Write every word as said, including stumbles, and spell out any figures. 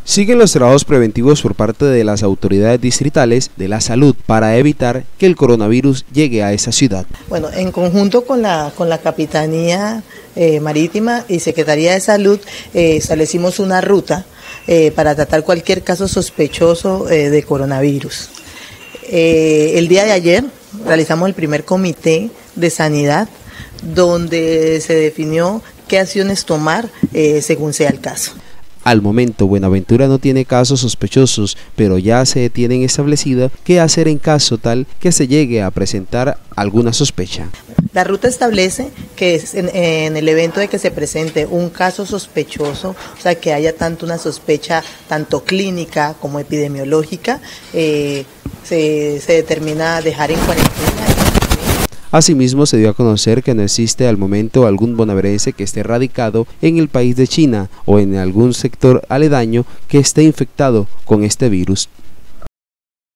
Siguen los trabajos preventivos por parte de las autoridades distritales de la salud para evitar que el coronavirus llegue a esa ciudad. Bueno, en conjunto con la, con la Capitanía eh, Marítima y Secretaría de Salud eh, establecimos una ruta eh, para tratar cualquier caso sospechoso eh, de coronavirus. Eh, el día de ayer realizamos el primer comité de sanidad donde se definió qué acciones tomar eh, según sea el caso. Al momento, Buenaventura no tiene casos sospechosos, pero ya se tienen establecido qué hacer en caso tal que se llegue a presentar alguna sospecha. La ruta establece que en, en el evento de que se presente un caso sospechoso, o sea, que haya tanto una sospecha tanto clínica como epidemiológica, eh, se, se determina dejar en cuarentena. Asimismo, se dio a conocer que no existe al momento algún bonaerense que esté radicado en el país de China o en algún sector aledaño que esté infectado con este virus.